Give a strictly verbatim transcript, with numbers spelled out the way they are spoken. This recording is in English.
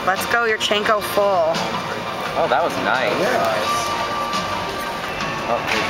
Let's go, Yurchenko full. Oh, that was nice. Nice. Oh,